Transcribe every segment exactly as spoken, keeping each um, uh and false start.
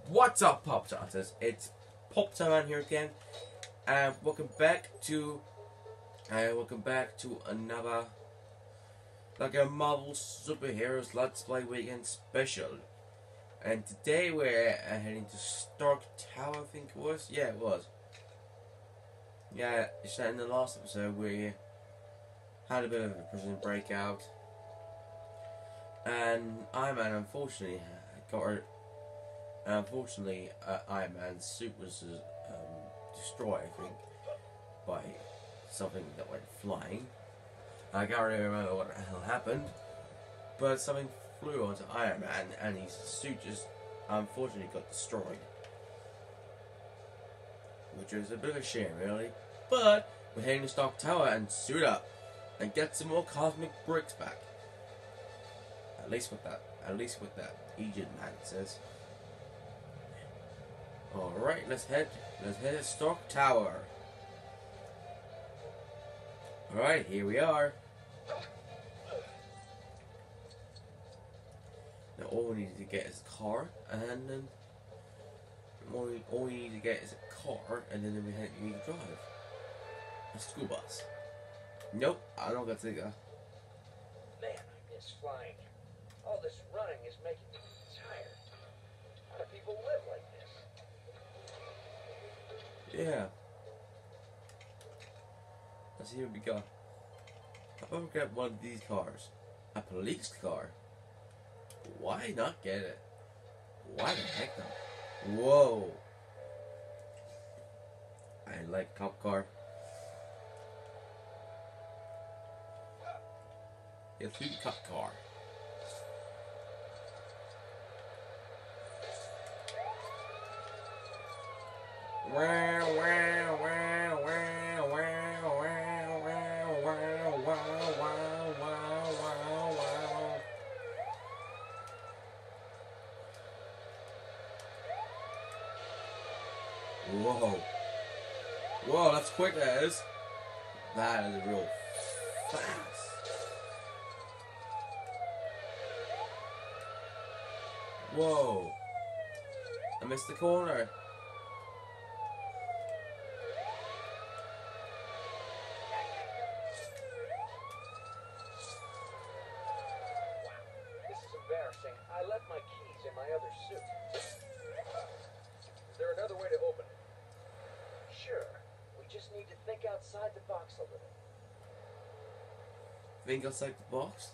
What's up, Pop Chances? It's Pop Time here again, and welcome back to, and welcome back to another, like a Marvel Superheroes Let's Play Weekend Special. And today we're uh, heading to Stark Tower, I think it was. Yeah, it was. Yeah, it's that in the last episode we had a bit of a prison breakout, and Iron Man unfortunately got her. Unfortunately, uh, Iron Man's suit was um, destroyed, I think, by something that went flying. I can't really remember what the hell happened, but something flew onto Iron Man, and his suit just unfortunately got destroyed, which was a bit of a shame, really. But we're heading to Stark Tower and suit up and get some more cosmic bricks back. At least with that, at least with that Egypt man says. Alright, let's head let's head to Stark Tower. Alright, here we are. Now all we need to get is a car, and then all we, all we need to get is a car, and then we need to drive a school bus. Nope, I don't got to go. Man, I miss flying. All this running is making me tired. How do people live like this? Yeah. Let's see what we got. I'm gonna get one of these cars. A police car. Why not get it? Why the heck not? Whoa. I like cop car. It's a cop car. Wow, wow, wow, wow, wow, wow, wow, wow, wow, wow, wow, wow. Whoa. Whoa, that's quick, that is. That is real fast. Whoa. I missed the corner. I left my keys in my other suit. Is there another way to open it? Sure. We just need to think outside the box a little. Think outside the box?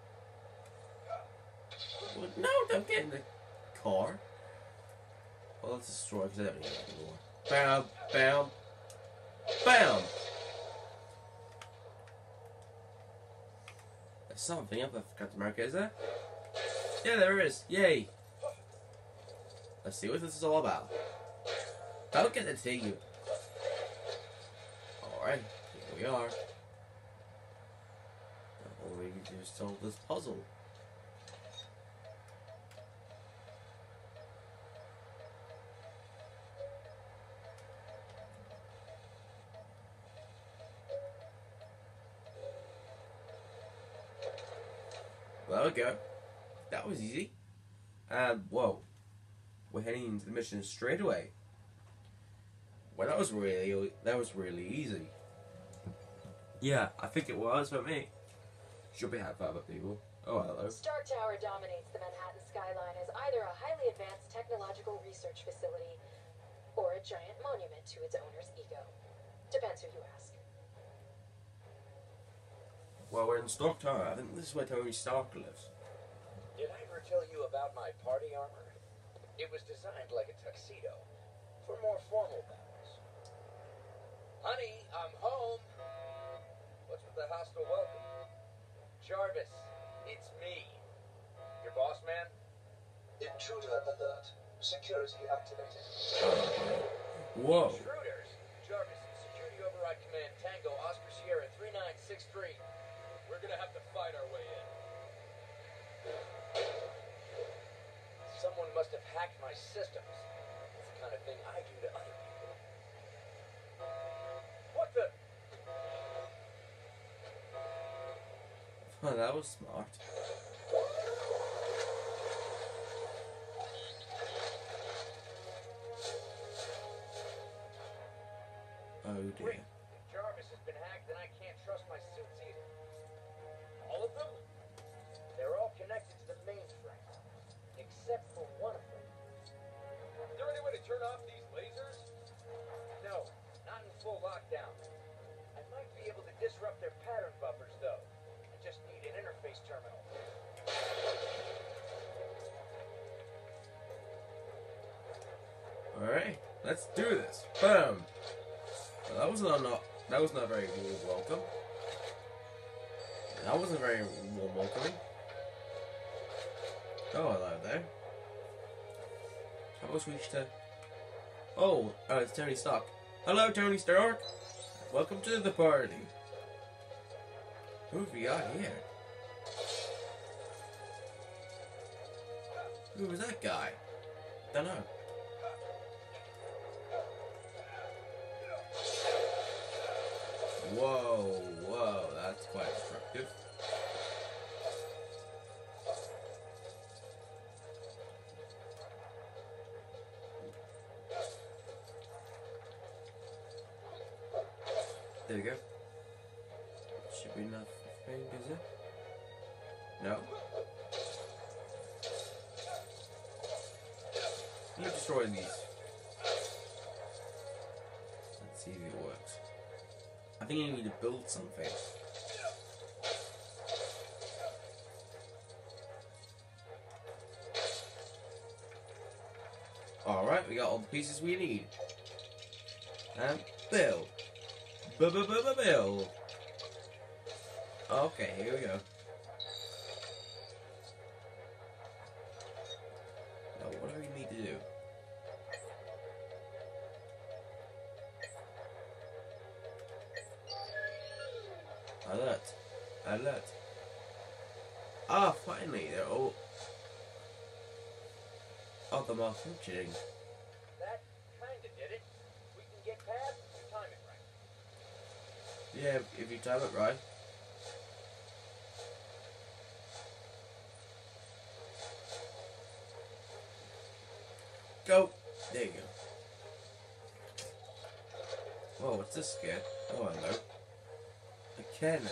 Well, no, don't get in the car. Well, let's destroy because I don't need it anymore. Bam, bam, bam! There's something up I forgot to mark, is there? Yeah, there is. Yay. Let's see what this is all about. Don't get to you. Alright, here we are. All we need to do is solve this puzzle. Well, there we go. That was easy. And whoa, we're heading into the mission straight away. Well, that was really that was really easy. Yeah, I think it was for me. Should be had for other people. Oh, hello. Stark Tower dominates the Manhattan skyline as either a highly advanced technological research facility or a giant monument to its owner's ego. Depends who you ask. Well, we're in Stark Tower. I think this is where Tony Stark lives. Did I ever tell you about my party armor? It was designed like a tuxedo for more formal battles. Honey, I'm home. What's with the hostile welcome? Jarvis, it's me. Your boss man? Intruder alert. Security activated. Whoa. Intruders? Jarvis, Security Override Command, Tango, Oscar Sierra, three nine six three. We're gonna have to fight our way in. Someone must have hacked my systems. That's the kind of thing I do to other people. What the? Oh, that was smart. Oh dear. Great. Jarvis has been hacked and I can't trust my suits either. All of them? They're all connected to the mainframe. Except for one of them. Is there any way to turn off these lasers? No, not in full lockdown. I might be able to disrupt their pattern buffers though. I just need an interface terminal. Alright, let's do this. Boom! Well, that was not, not that was not very warm welcome. That wasn't very warm welcoming. Oh, hello there. How about we to... Oh, uh, it's Tony Stark. Hello, Tony Stark! Welcome to the party. Who have we got here? Who was that guy? Dunno. Whoa, whoa, that's quite destructive. There we go. Should be enough, I think, is it? No? Let me destroy these. Let's see if it works. I think you need to build something. Alright, we got all the pieces we need. And build. B-b-b-b-build. Okay, here we go. Now, what do we need to do? Alert. Alert. Ah, finally, they're all... Oh, they're malfunctioning. That kinda did it. We can get past if you time it right. Yeah, if you time it right. Go! There you go. Whoa, what's this scared? Oh, hello. A cannon.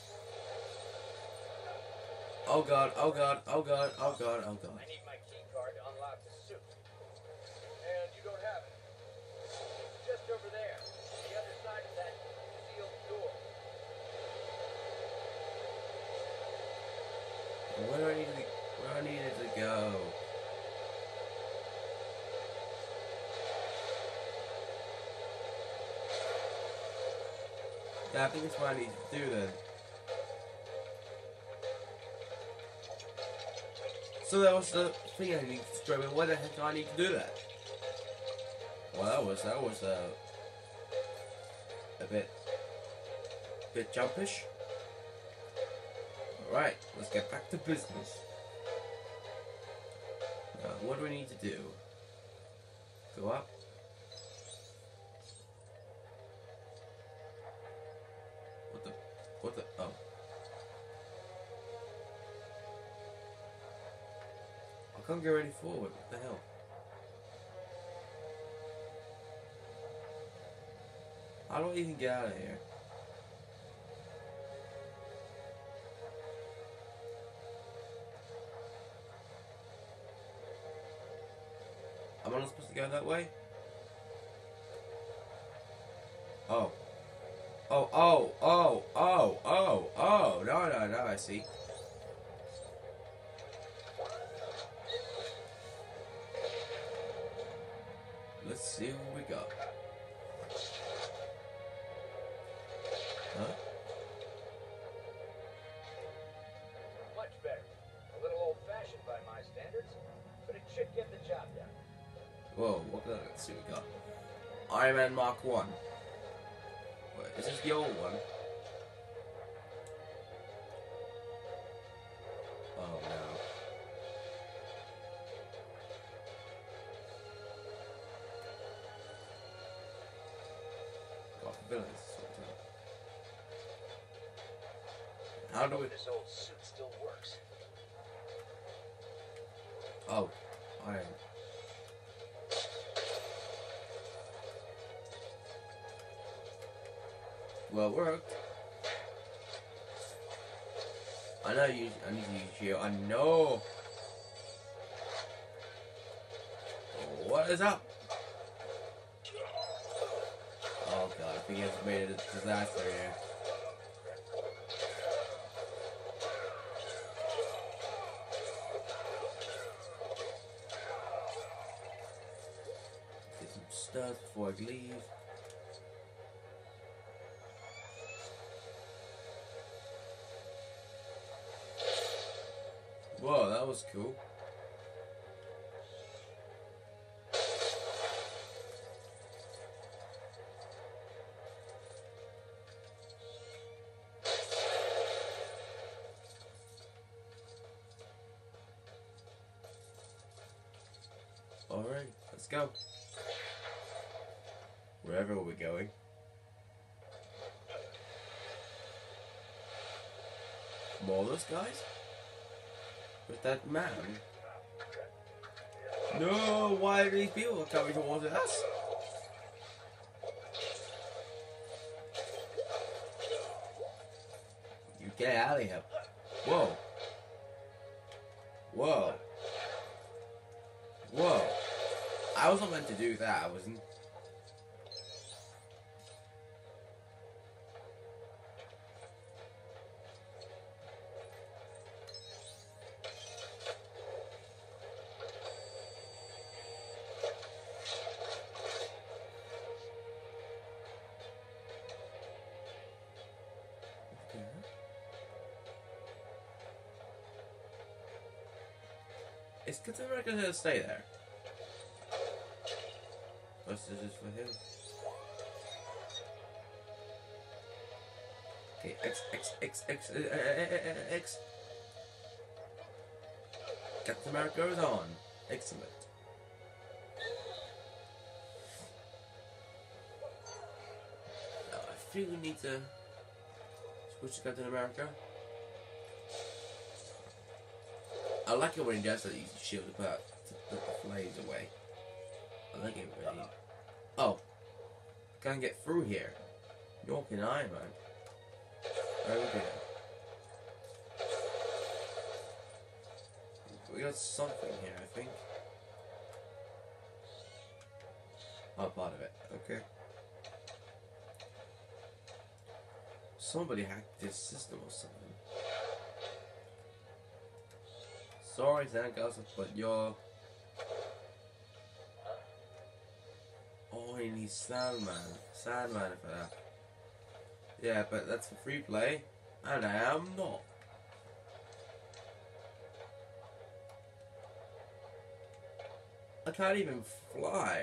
Oh god, oh god, oh god, oh god, oh god. I need my key card to unlock the suit. And you don't have it. It's just over there, on the other side of that sealed door. Where do I need to where do I need it to go? Yeah, I think that's what I need to do then. So that was the thing I need to destroy, but why the heck do I need to do that? Well, that was, that was, uh, a bit, bit jumpish. Alright, let's get back to business. Now, what do we need to do? Go up. What the, what the, oh. I can't go any forward, what the hell? How do I even get out of here? Am I not supposed to go that way? Oh. Oh, oh, oh, oh, oh, oh, no, no, no, I see. Let's see what we got. Huh? Much better. A little old-fashioned by my standards, but it should get the job done. Whoa, what the, let's see what we got. Iron Man Mark one. Wait, is this the old one? Oh no. Got villains. How do we... This old suit still works. Oh, iron. Well worked. I know you. I need to use shield. I know. What is up? Oh god, I think he has made a disaster here. Get some stuff before I leave. Whoa, that was cool. Alright, let's go. Wherever we're going. More of those guys? With that man? No, why are these people coming towards us? You get out of here. Whoa. Whoa. Whoa. I wasn't meant to do that, I wasn't. Is Captain America gonna stay there? Or is this just for him? Okay, X, X, X, X, uh, uh, X. Captain America is on. Excellent. Now, I feel we need to switch to Captain America. I like it when he does that. He uses shield to put, to put the flames away. I like it really. Oh, can't get through here. Nor can I, man. Oh dear. We got something here, I think. Oh, part of it. Okay. Somebody hacked this system or something. Sorry, Sandcastle, but you're... Oh, he needs Sandman. Sandman for that. Yeah, but that's for free play, and I am not. I can't even fly.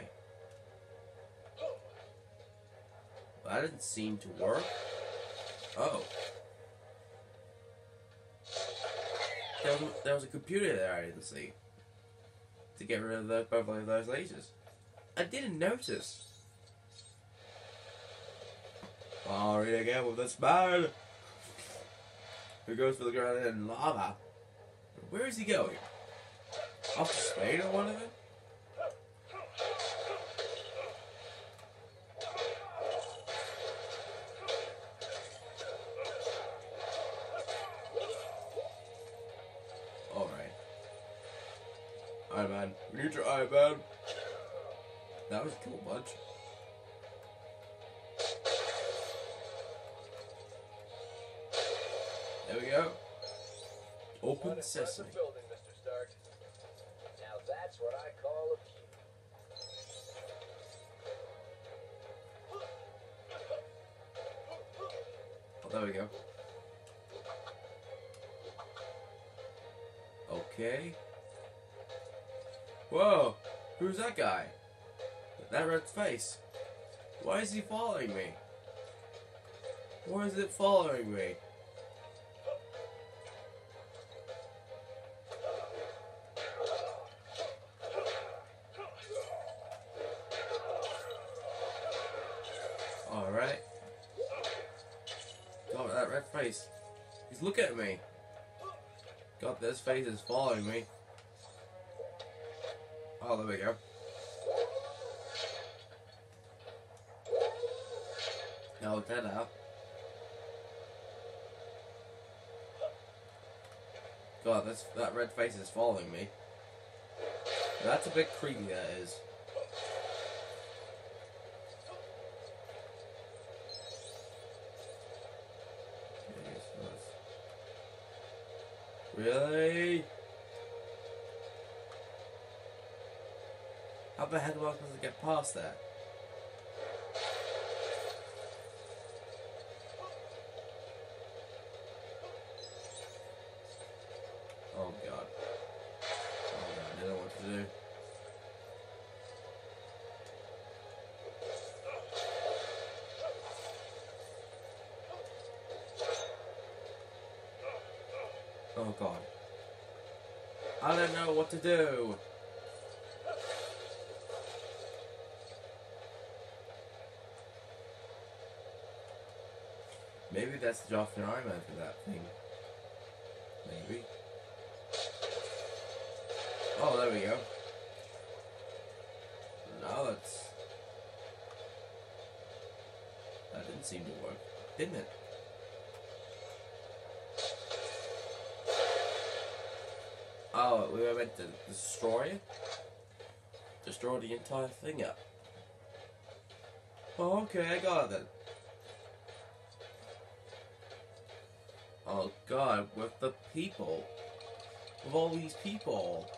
That didn't seem to work. Oh. There was, there was a computer there I didn't see. To get rid of the, both of those lasers. I didn't notice. Sorry again with this man. Who goes for the ground in lava. Where is he going? Off to Spain or one of them? Iron Man. We need your Iron Man. That was a cool bunch. There we go. Open sesame. Building, Mister Stark. Now that's what I call a view. Oh, there we go. Okay. Whoa! Who's that guy? That red face. Why is he following me? Why is it following me? Alright. God, that red face. He's looking at me. God, this face is following me. Oh, there we go. Now, that out. god, that's, that red face is following me. That's a bit creepy, that is. Really? How the heck am I supposed to get past that? Oh god. Oh god, I don't know what to do. Oh god. I don't know what to do. Maybe that's the Joffrey Iron Man for that thing. Maybe. Oh, there we go. Now that's... That didn't seem to work, didn't it? Oh, we were meant to destroy it? Destroy the entire thing up. Oh, okay, I got it then. Oh god, with the people. With all these people.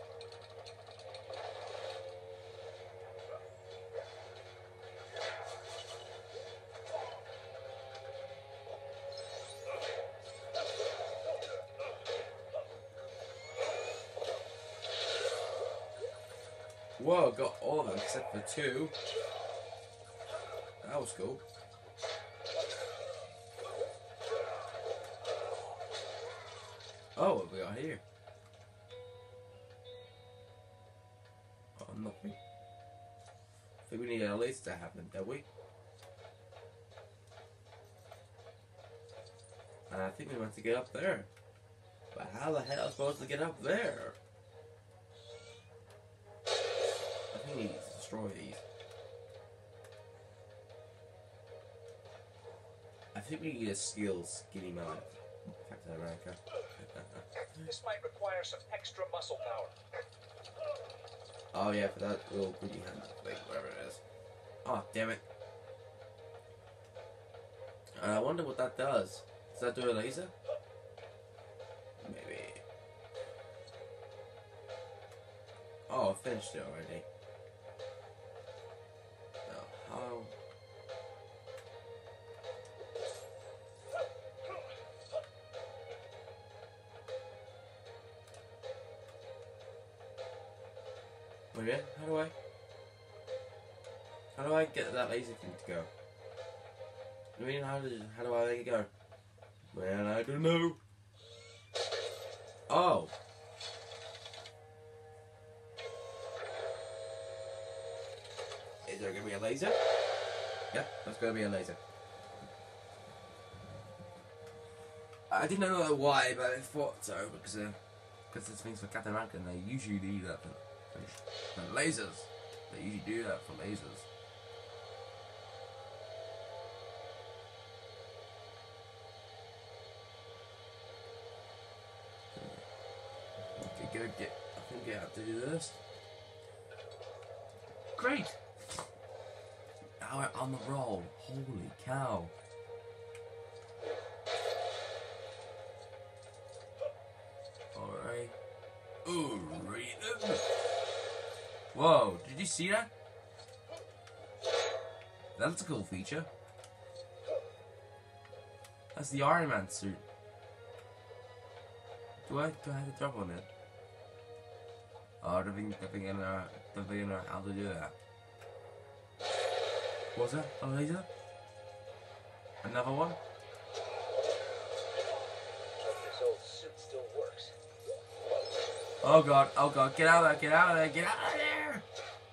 Whoa, got all of them except for two. That was cool. Oh, what have we got here? Oh, nothing. I think we need a laser to happen, don't we? And I think we want to get up there. But how the hell am I supposed to get up there? I think we need to destroy these. I think we need a skill skinny man. Captain America. This might require some extra muscle power. Oh yeah, for that little goody hand thing, whatever it is. Oh, damn it. And I wonder what that does. Does that do a laser? Maybe. Oh, I finished it already. No, how... Wait a minute, how do I... How do I get that laser thing to go? I mean, how do, how do I make it go? Man, I don't know. Oh. Is there gonna be a laser? Yeah, there's gonna be a laser. I didn't know why, but I thought so, because uh, because it's things for Captain America, and they usually do that for, for lasers. They usually do that for lasers. Okay, go get. I think I have to do this. Great! Now we're on the roll. Holy cow. Alright. Ooh, read Whoa, did you see that? That's a cool feature. That's the Iron Man suit. Do I do I have to drop on it? Oh, I don't think I think I know don't think I know how to do that. What's that? A laser? Another one? This old suit still works. Oh god, oh god, get out of there, get out of there, get out of there!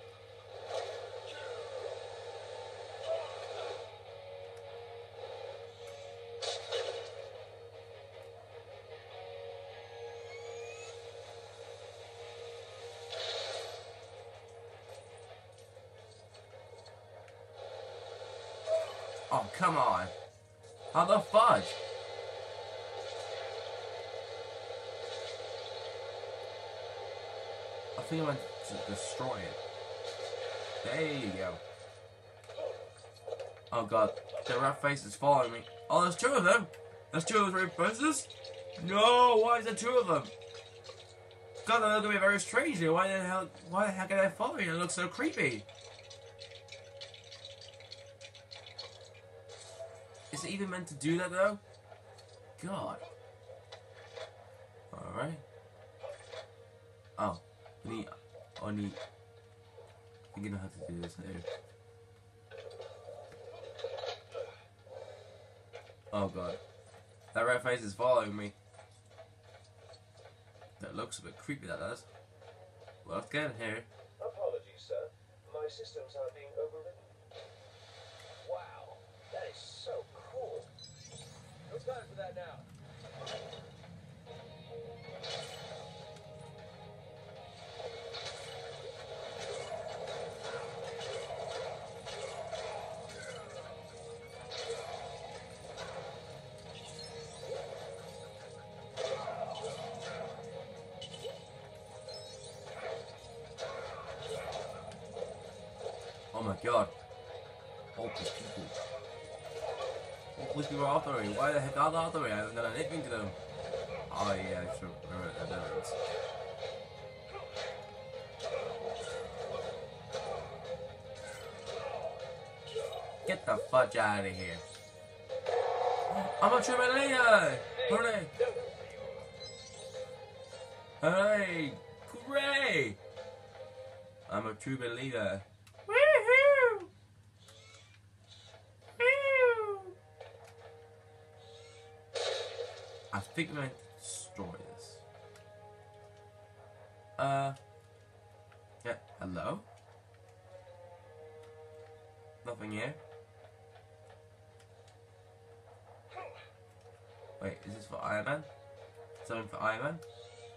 Oh, come on. How the fudge? think I went to destroy it. There you go. Oh god, the rat face is following me. Oh, there's two of them. There's two of the red faces. No, why is there two of them? God, they look at me very strangely. Why the hell? Why the heck are they following me? It looks so creepy. Is it even meant to do that though? God. All right. Oh, I need. I need. I think I know how to do this now. Oh god. That red face is following me. That looks a bit creepy, that does. Well, let's get in here. Apologies, sir. My systems are being overridden. Wow, that is so cool. No time for that now. Oh my god. All these people. All these people are after me. Why the heck are they after me? I haven't done anything to them. Oh yeah, I should remember that evidence. Get the fudge out of here. I'm a true leader! Hooray! Hooray! Hooray! I'm a true believer. Woohoo! Woo! I think I'm going to destroy this. Uh. Yeah, hello? Nothing here. Wait, is this for Iron Man? Something for Iron Man?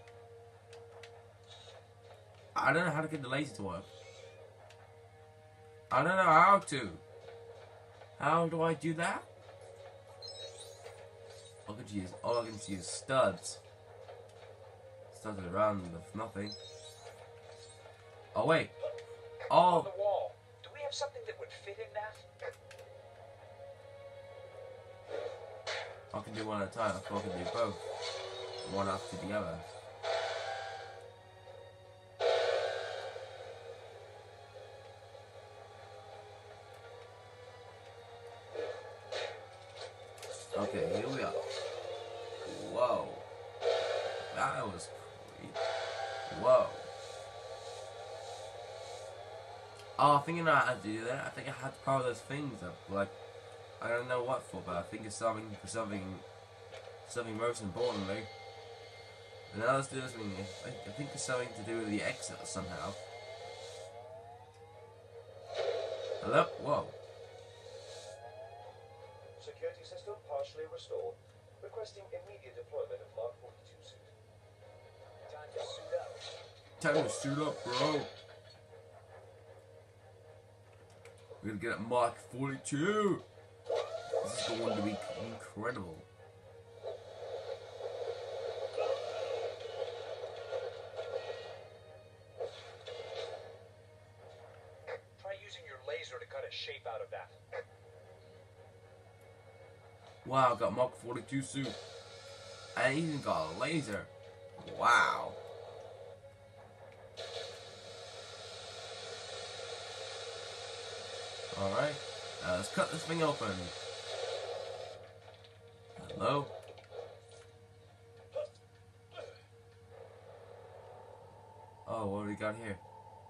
I don't know how to get the laser to work. I don't know how to. How do I do that? All I can use, all I can see is studs. Studs around with nothing. Oh wait. On Oh. the wall. Do we have something that would fit in that? I can do one at a time. I thought I can do both. One after the other. Okay, here we are. Whoa. That was creepy. Whoa. Oh, I think I know how to do that. I think I had to power those things up. Like, I don't know what for, but I think it's something for something, something most importantly. And now let's do this thing. I think, I think it's something to do with the exit somehow. Hello? Whoa. Security system partially restored. Requesting immediate deployment of Mark forty-two suit. Time to suit up. Time to suit up, bro. We're gonna get at Mark forty-two. This is going to be incredible. Try using your laser to cut a shape out of that. Wow, got Mark forty-two suit. I even got a laser. Wow. Alright, uh, let's cut this thing open. Hello? Oh, what do we got here?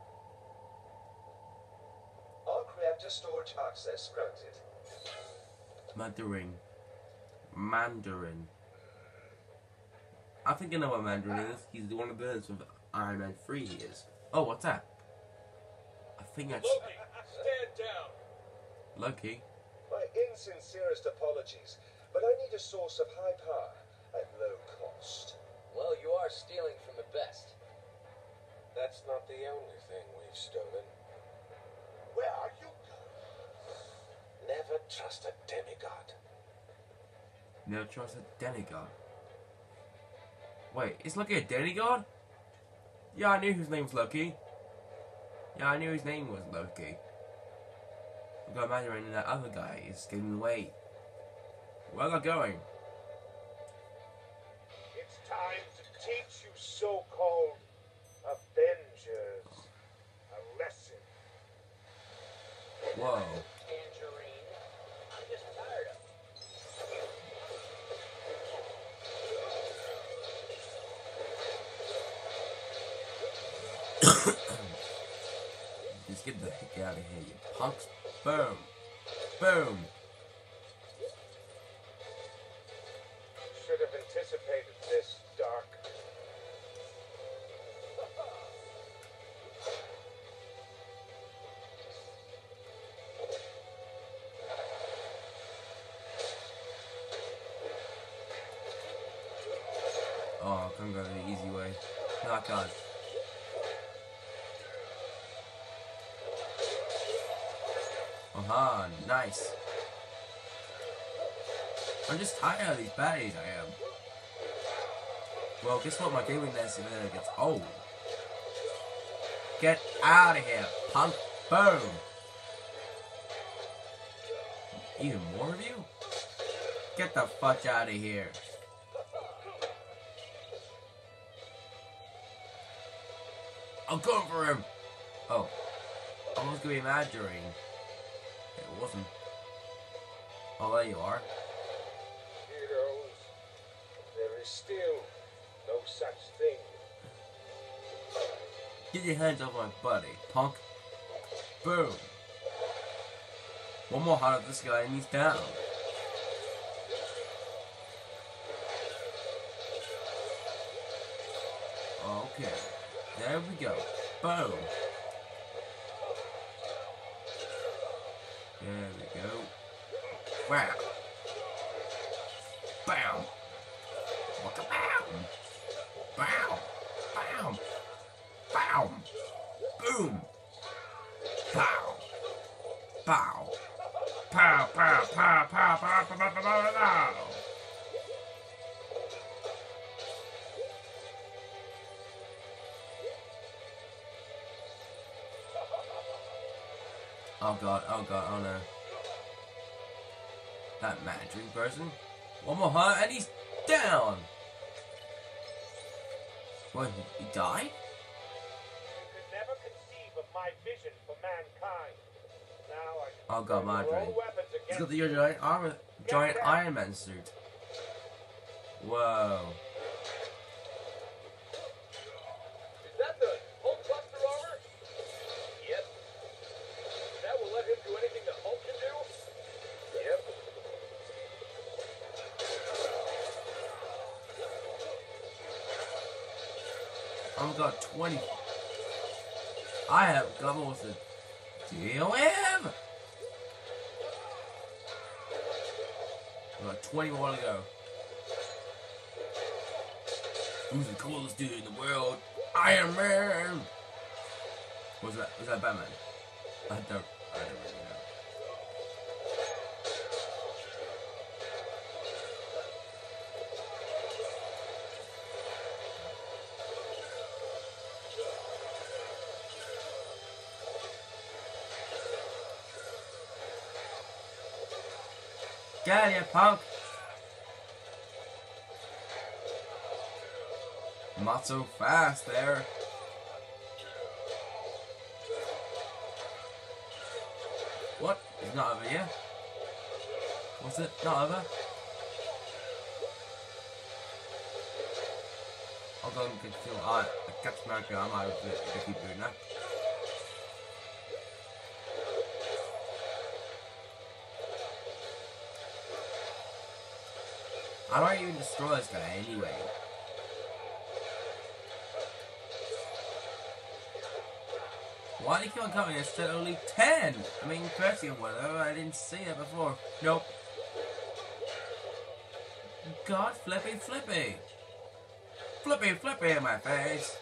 Arc reactor storage access granted. Mandarin. Mandarin. I think I know what Mandarin is. He's the one of the villains with Iron Man three he is. Oh, what's that? I think that's Loki, stand down. Loki. My insincerest apologies, but I need a source of high power at low cost. Well, you are stealing from the best. That's not the only thing we've stolen. Where are you going? Never trust a demigod. Never trust a demigod. Wait, is Loki a demigod? Yeah, I knew his name was Loki. Yeah, I knew his name was Loki. I've got Mandarin and that other guy is getting away. Where are they going? It's time to teach you so-called Avengers a lesson. Whoa. Tangerine. I'm just tired of Just get the heck out of here, you punks. Boom. Boom. Should have anticipated this, Doc. Oh, I can't go the easy way. No, I can't. Aha, nice. I'm just tired of these baddies, I am. Well, guess what? My gaming nest gets old. Get out of here, punk. Boom. Even more of you? Get the fuck out of here. I'm going for him. Oh. I was going to be Margarine. It wasn't. Oh, there you are. Heroes, there is still no such thing. Get your hands off my buddy, punk. Boom. One more heart of this guy and he's down. Okay. There we go. Boom. There we go. Wow. Bam. Waka bam. Bam. Bam. Bam. Boom. Pow. Pow. Pow, pow, pow, pow, pow, pow, pow, pow, pow, pow. Oh god, oh god, oh no. That Mandarin person. One more heart and he's down! What, he, he died? You could never conceive of my vision for mankind. Now I can Oh god, Mandarin. throw weapons He's against got the giant, armor, giant Iron Man suit. Whoa. Is that the Hulk Buster armor? Yep. That will let him do anything the Hulk can do? Yep. I've got twenty. I have got almost a deal with. I've got twenty more to go. Who's the coolest dude in the world? Iron Man! Was that, was that Batman? I don't, I don't really know. Get out of here, punk! Not so fast there. What? It's not over yet? What's it? Not over? I'll go and get you. I catch America. I'm out of it. I keep doing that. I don't even destroy this guy anyway. Why do you keep on coming? It's still only ten! I mean, thirty or whatever. I didn't see it before. Nope. God, flippy, flippy. Flippy, flippy in my face.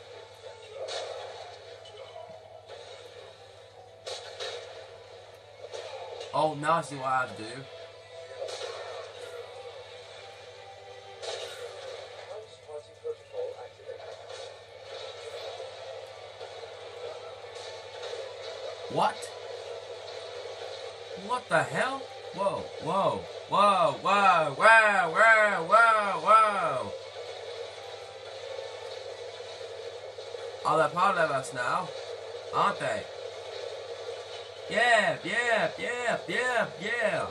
Oh, now I see what I have to do. What? What the hell? Whoa, whoa, whoa, whoa, whoa, whoa, whoa, whoa. Oh, they're part of us now, aren't they? Yeah, yeah, yeah, yeah, yeah.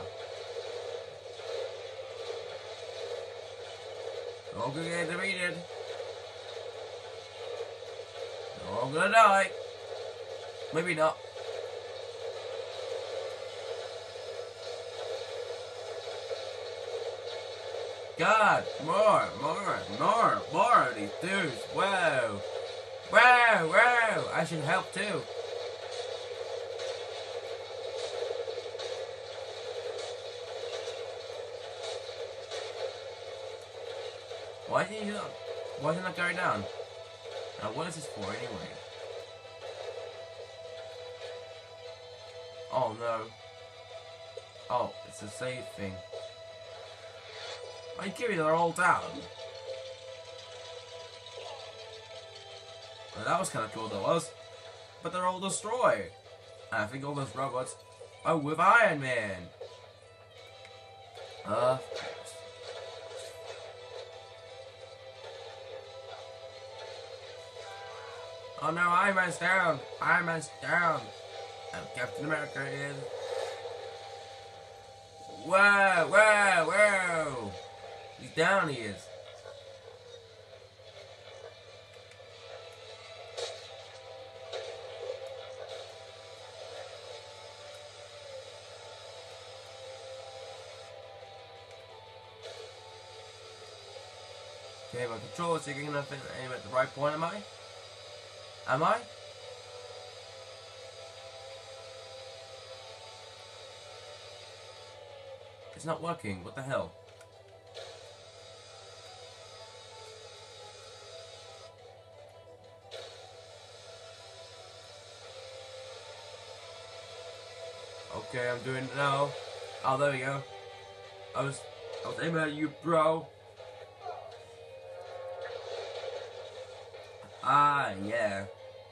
They're all gonna get defeated. They're all gonna die. Maybe not. God, more, more, more, more of these dudes. Whoa. Whoa, whoa. I should help too. Why isn't he not? Why isn't that going down? Now, what is this for anyway? Oh no. Oh, it's a save thing. Are you kidding me? They're all down. Well, that was kind of cool, that was. But they're all destroyed. And I think all those robots are with Iron Man. Uh. Oh no, Iron Man's down! Iron Man's down! And Captain America is... Whoa, whoa, whoa! He's down, he is. Okay, my controller's taking enough to aim at the right point, am I? Am I? It's not working. What the hell? Okay, I'm doing it now. Oh, there we go. I was, I was aiming at you, bro. Ah, yeah.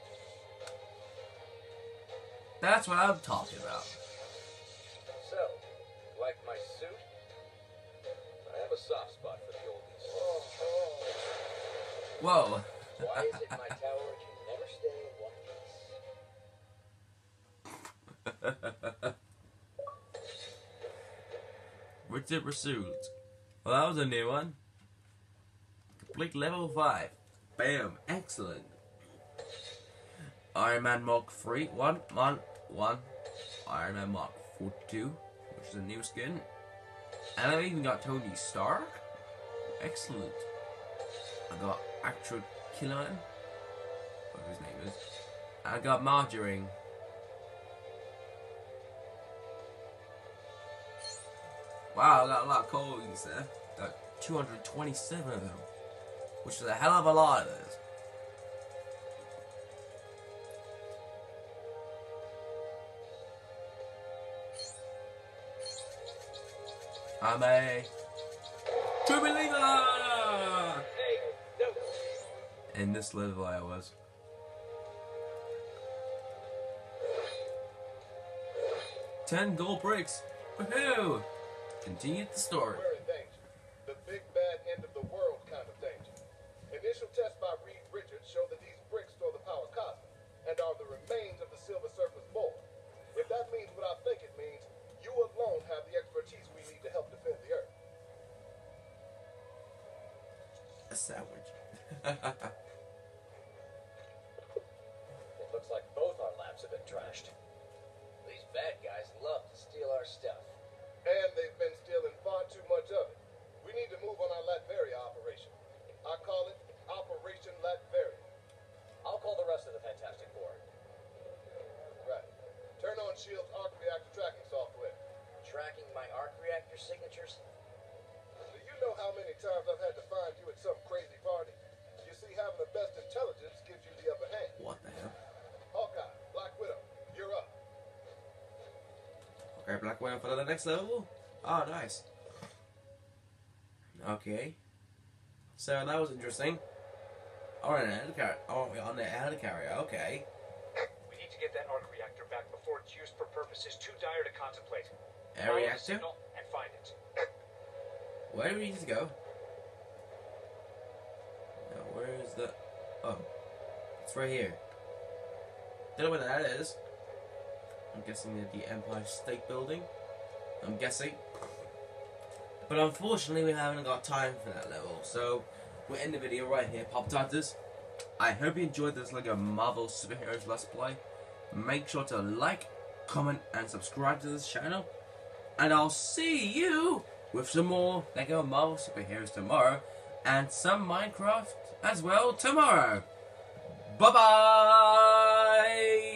That's what I'm talking about. So, like my suit? I have a soft spot for the oldies. Whoa. Why is it in my tower can never stay in one piece? Richard Pursuit. Well, that was a new one. Complete level five. Bam. Excellent. Iron Man Mark three. One. One. One. Iron Man Mark forty-two. Which is a new skin. And I've even got Tony Stark. Excellent. I got Actual Killian. Whatever his name is. And I got Marjorie. Wow, I got a lot of coins there. Got two hundred twenty-seven of them. Which is a hell of a lot of this. I'm a true believer! Hey, no. In this level I was. Ten gold bricks. Woohoo! Continue the story. We're in danger. The big bad end of the world kind of danger. Initial tests by Reed Richards show that these bricks store the power cosmic and are the remains of the Silver Surfer's board. If that means what I think it means, you alone have the expertise we need to help defend the Earth. A sandwich. It looks like both our labs have been trashed. These bad guys love to steal our stuff. And they've been stealing far too much of it. We need to move on our Latveria operation. I call it Operation Latveria. I'll call the rest of the Fantastic Four. Right. Turn on S H I E L D's arc reactor tracking software. Tracking my arc reactor signatures? Do you know how many times I've had to find you at some crazy party? You see, having the best intelligence gives you the upper hand. What the hell? Hawkeye, Black Widow, you're up. Okay, Black Widow for the next level? Oh, nice. Okay. So that was interesting. Oh, on an helicarrier. Oh, on the helicarrier. Okay. We need to get that arc reactor reactor back before it's used for purposes too dire to contemplate. Air Follow the reactor? signal and find it. Where do we need to go? Now, where is the... Oh. It's right here. Don't know where that is. I'm guessing at the Empire State Building. I'm guessing. But unfortunately, we haven't got time for that level. So, we'll end the video right here, Pop Tarters. I hope you enjoyed this like a Marvel Superheroes Let's Play. Make sure to like, comment, and subscribe to this channel. And I'll see you with some more Lego Marvel Superheroes tomorrow. And some Minecraft as well tomorrow. Bye-bye!